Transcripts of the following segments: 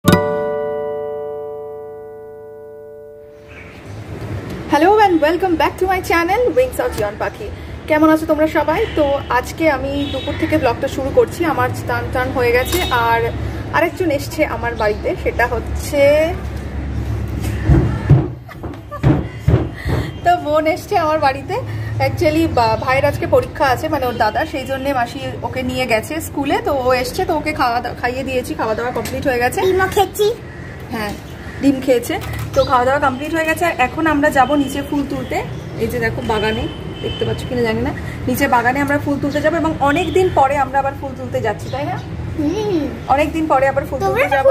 Hello and welcome back to my channel wings of Jiyonpakhi. কেমন আছো তোমরা সবাই? তো আজকে আমি দুপুর থেকে ব্লগটা শুরু করছি। আমার স্নান হয়ে গেছে আর আরেকজন এসছে আমার বাড়িতে, সেটা হচ্ছে তো বোন এসছে আমার বাড়িতে। অ্যাকচুয়ালি ভাইয়ের আজকে পরীক্ষা আছে, মানে ওর দাদা, সেই জন্যে মাসি ওকে নিয়ে গেছে স্কুলে। তো ও এসছে, তো ওকে খাইয়ে দিয়েছি, খাওয়া দাওয়া কমপ্লিট হয়ে গেছে। হ্যাঁ, ডিম খেয়েছে। তো খাওয়া দাওয়া কমপ্লিট হয়ে গেছে। এখন আমরা যাব নিচে ফুল তুলতে। এই যে দেখো বাগানে, দেখতে পাচ্ছ কিনা জানি না, নিচে বাগানে আমরা ফুল তুলতে যাবো এবং অনেকদিন পরে আমরা আবার ফুল তুলতে যাচ্ছি, তাই না? অনেকদিন পরে আবার ফুল তুলতে যাবো।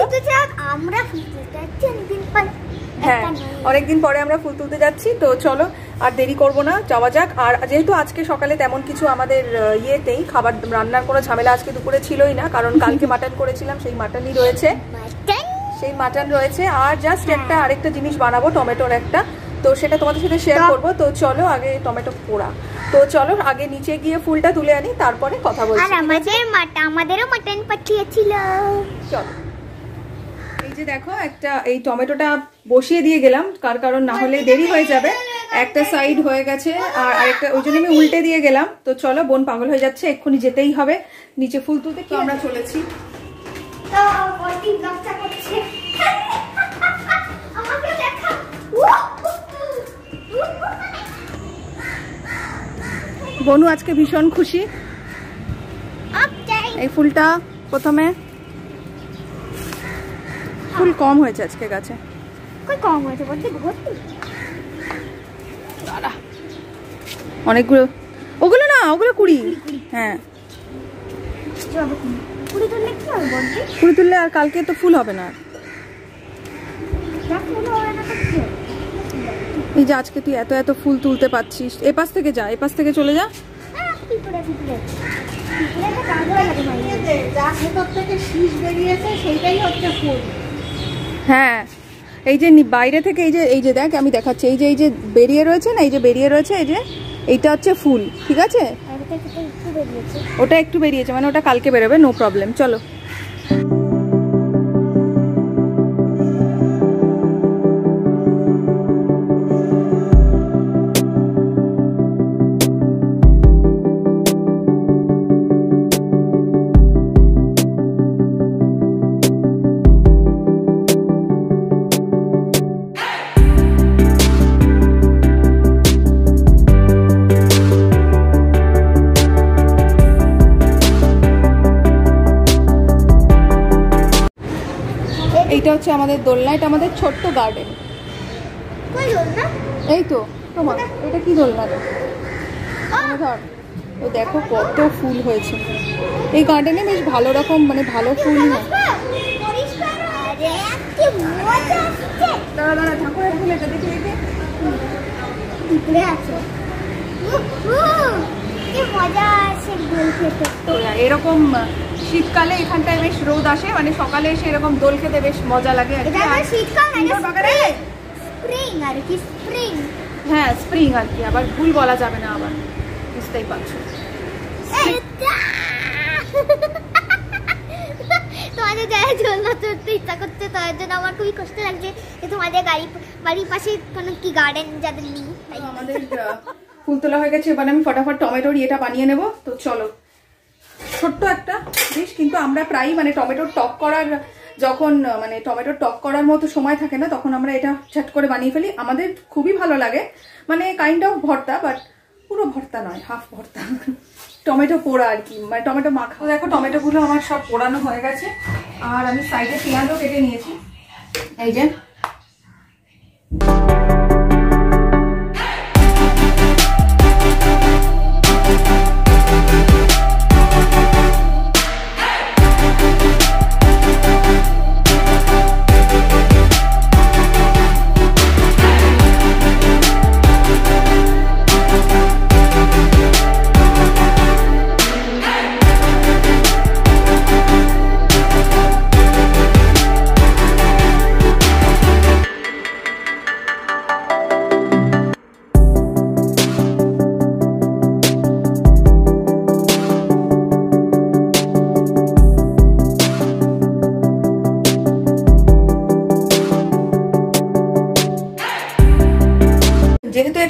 হ্যাঁ, অনেকদিন পরে আমরা ফুল তুলতে যাচ্ছি। তো চলো আর দেরি করব না, যাওয়া যাক। আর যেহেতু আজকে সকালে তেমন কিছু আমাদের ইয়েতেই খাবার রান্নার কোনো ঝামেলা আজকে দুপুরে ছিলই না, কারণ কালকে মাটন করেছিলাম, সেই মাটনই রয়েছে, আর জাস্ট একটা আরেকটা জিনিস বানাবো, টমেটোর একটা, তো সেটা তোমাদের সাথে শেয়ার করবো। তো চলো আগে টমেটো পোড়া, তো চলো আগে নিচে গিয়ে ফুলটা তুলে আনি, তারপরে কথা বলছি। আমাদেরও মাটন পাঠিয়েছিল। চলো, এই যে দেখো একটা এই টমেটোটা বসিয়ে দিয়ে গেলাম, কারণ না হলে দেরি হয়ে যাবে। একটা সাইড হয়ে গেছে আর আরেকটা, ওই জন্য আমি উল্টে দিয়ে গেলাম। তো চলো, বোন পাগল হয়ে যাচ্ছে, এক্ষুনি যেতেই হবে নিচে ফুল তুলতে। কি আমরা চলেছি। বনু আজকে ভীষণ খুশি। এই ফুলটা প্রথমে ফুল কম হয়েছে আজকে গাছে, কম হয়েছে বলতে অনেকগুলো। ওগুলো না, ওগুলো কুড়ি। হ্যাঁ, কুড়ি তুললে আর কালকে তো ফুল হবে না। এই যে আজকে তুই এত এত ফুল তুলতে পারছিস, এপাশ থেকে যা, এপাশ থেকে চলে যা। হ্যাঁ, এই যে বাইরে থেকে এই যে দেখ, আমি দেখাচ্ছি, এই যে বেরিয়ে রয়েছে না, এই যে বেরিয়ে রয়েছে, এই যে এইটা হচ্ছে ফুল, ঠিক আছে? ওটা একটু বেরিয়েছে, মানে ওটা কালকে বেরোবে, নো প্রবলেম। চলো, এইটা হচ্ছে আমাদের দোলনা, এটা আমাদের ছোট্ট গার্ডেন। এই তো তোমার এটা কি দোলনা রে? ধর, ও দেখো কত ফুল হয়েছে এই গার্ডেনে, বেশ ভালো রকম, মানে ভালো ফুল। দাঁড়া দাঁড়া, ঠাকুরের ফুল এটা দেখে দেখে এরকম শীতকালে এখানটায় বেশ রোদ আসে, মানে সকালে এসে এরকম দোল খেতে বেশ মজা লাগে আর কি। হ্যাঁ, স্প্রিং আর কি, আবার ভুল বলা যাবে না, আবার বুঝতেই পারছো। তোমাদের গায়ে ঝোলনা তুলতে ইচ্ছা করছে, তার জন্য আমার খুবই কষ্ট লাগছে যে তোমাদের বাড়ির পাশে কোনো কি গার্ডেন যাদের নেই। আমাদের ফুল তোলা হয়ে গেছে, এবার আমি ফটাফট টমেটোর ইয়েটা বানিয়ে নেব। তো চলো, ছোট্ট একটা ডিশ, কিন্তু আমরা প্রায় মানে টমেটোর টক করার, যখন মানে টমেটোর টক করার মতো সময় থাকে না, তখন আমরা এটা ঝট করে বানিয়ে ফেলি। আমাদের খুবই ভালো লাগে, মানে কাইন্ড অফ ভর্তা, বাট পুরো ভর্তা নয়, হাফ ভর্তা, টমেটো পোড়া আর কি, মানে টমেটো মাখা। দেখো টমেটোগুলো আমার সব পোড়ানো হয়ে গেছে, আর আমি সাইডে পেঁয়াজও কেটে নিয়েছি, এই যে।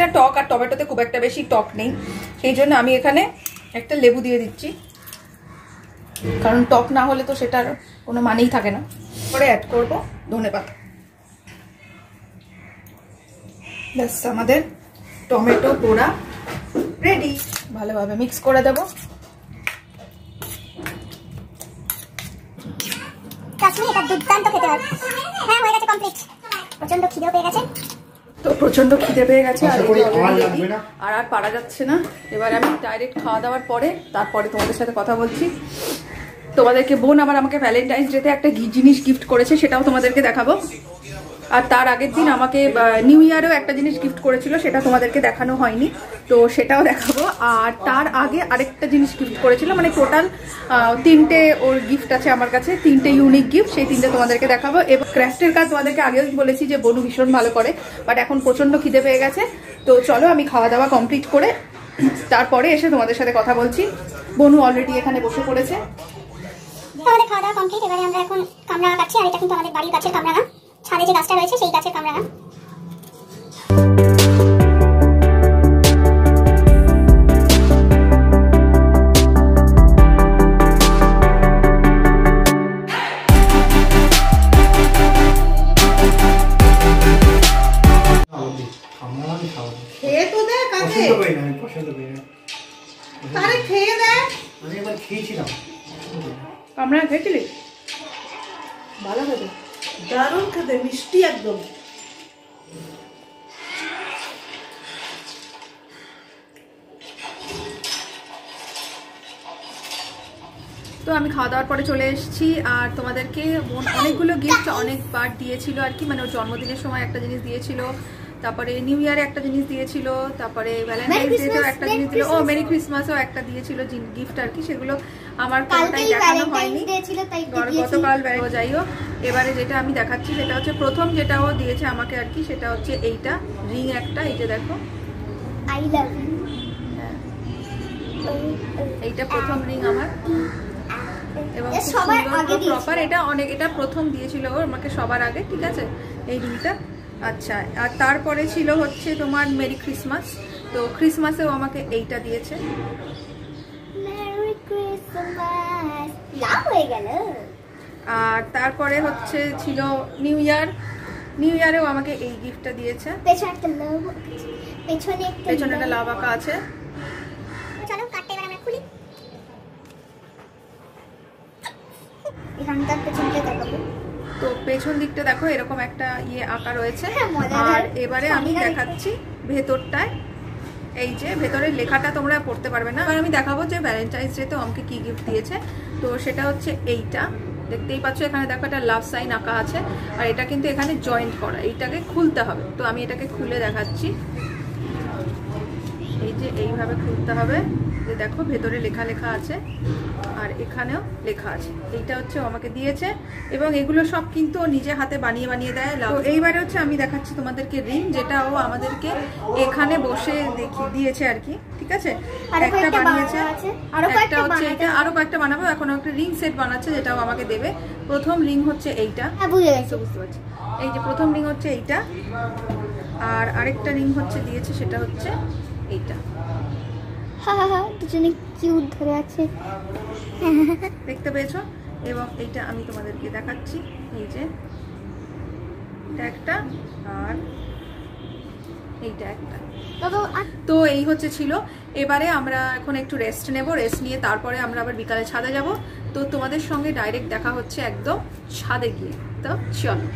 এটা টক, আর টমেটোতে খুব একটা বেশি টক নেই, সেই জন্য আমি এখানে একটা লেবু দিয়ে দিচ্ছি, কারণ টক না হলে তো সেটার কোনো মানেই থাকে না। পরে অ্যাড করব ধনেপাতা। ব্যাস আমাদের টমেটো পোড়া রেডি। ভালোভাবে মিক্স করে দেবো। এটা দুর্দান্ত খেতে হয়। হ্যাঁ হয়ে গেছে, কমপ্লিট। প্রচন্ড খিদে পেয়ে গেছে, তো প্রচন্ড খিদে পেয়ে গেছে আর পারা যাচ্ছে না। এবার আমি ডাইরেক্ট খাওয়া দাওয়ার পরে তারপরে তোমাদের সাথে কথা বলছি। তোমাদেরকে বোন আবার আমাকে ভ্যালেন্টাইন্স ডেতে একটা জিনিস গিফট করেছে, সেটাও তোমাদেরকে দেখাবো। আর তার আগের দিন আমাকে নিউ ইয়ারেও একটা জিনিস গিফট করেছিল, সেটা তোমাদেরকে দেখানো হয়নি, তো সেটাও দেখাবো। আর তার আগে আরেকটা জিনিস গিফট করেছিল, মানে টোটাল 3টে ওর গিফট আছে আমার কাছে, 3টে ইউনিক গিফট, সেই 3টে তোমাদেরকে দেখাবো। এবং ক্রাফটের কাজ তোমাদেরকে আগেও বলেছি যে বনু ভীষণ ভালো করে, বাট এখন প্রচন্ড খিদে পেয়ে গেছে। তো চলো আমি খাওয়া দাওয়া কমপ্লিট করে তারপরে এসে তোমাদের সাথে কথা বলছি। বনু অলরেডি এখানে বসে পড়েছে। আমাদের খাওয়া দাওয়া কমপ্লিট, এবারে আমরা এখন কামরাঙা কাটছি। আর এটা কিন্তু আমাদের বাড়ির গাছের কামরাঙা, ছাদে যে গাছটা রয়েছে সেই গাছের কামরাঙা। খেয়ে তো দেখ আগে, আরে খেয়ে দেখ। আমি একবার খেয়েছিলাম। কামরাঙা খেয়েছিলি? ভালো খেতে, দারুণ খেতে, মিষ্টি একদম। তো আমি খাওয়া দাওয়ার পরে চলে এসেছি। আর তোমাদেরকে অনেকগুলো গিফট অনেকবার দিয়েছিল আর কি, মানে ওর জন্মদিনের সময় একটা জিনিস দিয়েছিল, তারপরে নিউ ইয়ারে একটা জিনিস দিয়েছিল, তারপরে ভ্যালেন্টাইন্স ডেতেও একটা জিনিস দিল, ও মেরি ক্রিসমাসও একটা দিয়েছিল গিফট আর কি। সেগুলো আমার কোনটাই দেখানো হয়নি, গতকাল যাই হোক। এবারে যেটা আমি দেখাচ্ছি সেটা হচ্ছে প্রথম যেটা ও দিয়েছে আমাকে আর কি, সেটা হচ্ছে এইটা রিং একটা, এইটা দেখো, আই লাভ ইউ। এইটা প্রথম রিং আমার, এবং প্রপার এটা প্রথম দিয়েছিল ও আমাকে সবার আগে, ঠিক আছে এই রিংটা। আচ্ছা, আর তারপরে ছিল হচ্ছে তোমার মেরি ক্রিসমাস, তো ক্রিসমাসেও আমাকে এইটা দিয়েছে। আর তারপরে হচ্ছে ছিল নিউ ইয়ারেও আমাকে এই গিফটটা দিয়েছে, পেছনে একটা লাভ আঁকা আছে। চলো কাটতে এবার আমরা খুলি। এখানটার পেছনটা দেখাবো। তো পেছন দিকটা দেখো এরকম একটা আঁকা রয়েছে। আর এবারে আমি দেখাচ্ছি ভেতরটায়, এই যে ভেতরের লেখাটা তোমরা পড়তে পারবে না। এবার আমি দেখাবো যে ভ্যালেন্টাইন্স ডেতে আমাকে কি গিফট দিয়েছে। তো সেটা হচ্ছে এইটা, দেখতেই পাচ্ছ এখানে দেখো একটা লাভ সাইন আঁকা আছে, আর এটা কিন্তু এখানে জয়েন্ট করা, এইটাকে খুলতে হবে। তো আমি এটাকে খুলে দেখাচ্ছি, এই যে এইভাবে খুলতে হবে, যে দেখো ভেতরে লেখা আছে আর এখানেও লেখা আছে। এইটা হচ্ছে আমাকে দিয়েছে, এবং এগুলো সব কিন্তু ও নিজে হাতে বানিয়ে দেয়। তো এইবারে হচ্ছে আমি দেখাচ্ছি তোমাদেরকে রিং, যেটা ও আমাদেরকে এখানে বসে দিয়েছে আর কি, ঠিক আছে। একটা বানিয়েছে, একটা হচ্ছে এটা, আরো কয়েকটা বানাবো। এখন একটা রিং সেট বানাচ্ছে, যেটাও আমাকে দেবে। প্রথম রিং হচ্ছে এইটা, বুঝতে পারছি, এই যে প্রথম রিং হচ্ছে এইটা, আর আরেকটা রিং হচ্ছে দিয়েছে, সেটা হচ্ছে এইটা। দুজনে কিউট ধরে আছে, দেখতে পেয়েছো? এবং এইটা আমি তোমাদেরকে দেখাচ্ছি, এই যে এটা একটা আর এইটা একটা। তো এই হচ্ছে ছিল। এবারে আমরা এখন একটু রেস্ট নেব, রেস্ট নিয়ে তারপরে আমরা আবার বিকালে ছাদে যাব। তো তোমাদের সঙ্গে ডাইরেক্ট দেখা হচ্ছে একদম ছাদে গিয়ে। তো চলো,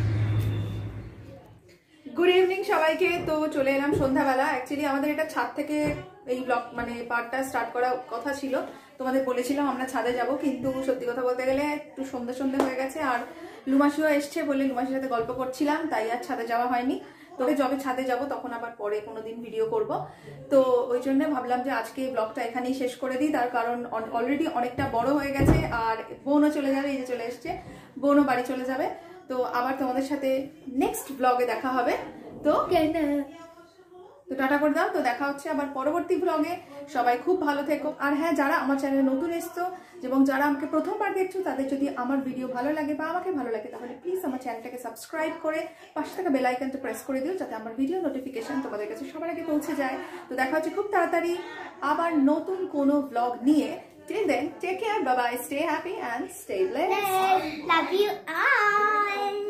গুড ইভিনিং সবাইকে। তো চলে এলাম সন্ধ্যাবেলা। অ্যাকচুয়ালি আমাদের এটা ছাদ থেকে এই ব্লগ মানে পার্টটা স্টার্ট করার কথা ছিল, তোমাদের বলেছিলাম আমরা ছাদে যাব, কিন্তু সত্যি কথা বলতে গেলে একটু সন্ধ্যে হয়ে গেছে। আর লুমাসিও এসছে বলে লুমাসির সাথে গল্প করছিলাম, তাই আর ছাদে যাওয়া হয়নি। তবে যবে ছাদে যাব তখন আবার পরে কোনোদিন ভিডিও করব। তো ওই জন্য ভাবলাম যে আজকে ব্লগটা এখানেই শেষ করে দিই, তার কারণ অলরেডি অনেকটা বড় হয়ে গেছে। আর বোনও চলে যাবে, এই যে চলে এসছে, বোনও বাড়ি চলে যাবে। তো আবার তোমাদের সাথে নেক্সট ব্লগে দেখা হবে। তো তো টাটা করে দাও। তো দেখা হচ্ছে আবার পরবর্তী ব্লগে। সবাই খুব ভালো থেকো। আর হ্যাঁ, যারা আমার চ্যানেলে নতুন এসছো এবং যারা আমাকে প্রথমবার দেখছো, তাদের যদি আমার ভিডিও ভালো লাগে বা আমাকে ভালো লাগে, তাহলে প্লিজ আমার চ্যানেলটাকে সাবস্ক্রাইব করে পাশে থাকা বেল আইকনটা প্রেস করে দিও, যাতে আমার ভিডিও নোটিফিকেশন তোমাদের কাছে সবার আগে পৌঁছে যায়। তো দেখা হচ্ছে খুব তাড়াতাড়ি আবার নতুন কোনো ব্লগ নিয়ে। Till then, take care, bye bye, stay happy and stay blessed. Love you all.